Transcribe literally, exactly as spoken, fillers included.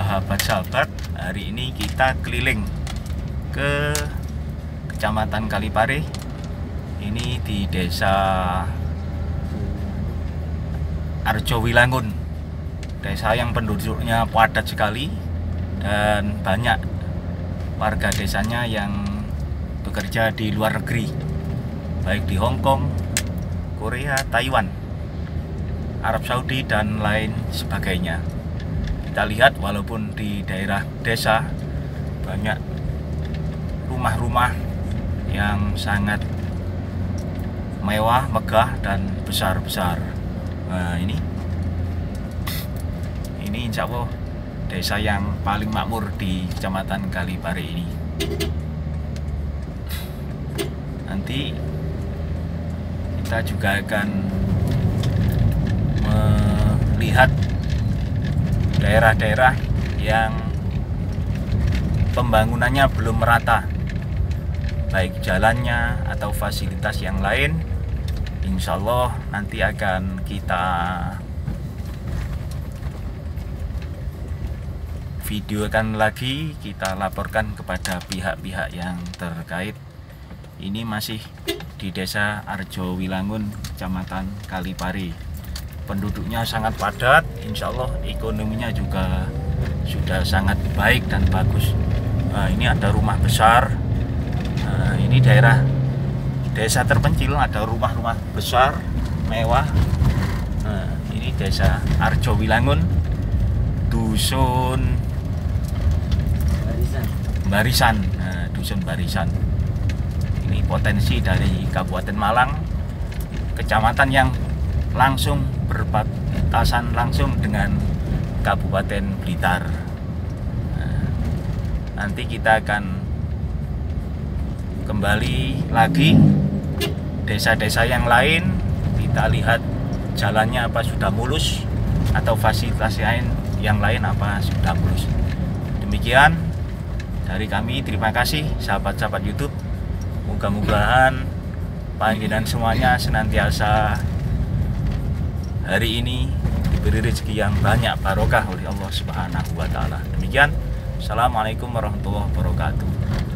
sahabat-sahabat, hari ini kita keliling ke Kecamatan Kalipare. Ini di Desa Arjowilangun, desa yang penduduknya padat sekali dan banyak warga desanya yang bekerja di luar negeri, baik di Hong Kong, Korea, Taiwan, Arab Saudi, dan lain sebagainya. Kita lihat walaupun di daerah desa banyak rumah-rumah yang sangat mewah, megah, dan besar-besar. Nah, ini ini insya Allah desa yang paling makmur di Kecamatan Kalipare ini. Nanti kita juga akan melihat daerah-daerah yang pembangunannya belum merata, baik jalannya atau fasilitas yang lain. Insya Allah nanti akan kita videokan lagi, kita laporkan kepada pihak-pihak yang terkait. Ini masih di Desa Arjowilangun, Kecamatan Kalipare. Penduduknya sangat padat, insya Allah ekonominya juga sudah sangat baik dan bagus. Nah, ini ada rumah besar. Nah, ini daerah desa terpencil, ada rumah-rumah besar mewah. Nah, ini Desa Arjowilangun, dusun Barisan. Barisan. Nah, dusun Barisan. Ini potensi dari Kabupaten Malang, kecamatan yang langsung berbatasan langsung dengan Kabupaten Blitar. Nah, nanti kita akan kembali lagi desa-desa yang lain, kita lihat jalannya apa sudah mulus atau fasilitas lain yang lain apa sudah mulus. Demikian dari kami, terima kasih sahabat-sahabat YouTube. Mudah-mudahan panjenengan semuanya senantiasa hari ini diberi rezeki yang banyak barokah oleh Allah Subhanahu wa taala. Demikian, assalamualaikum warahmatullahi wabarakatuh.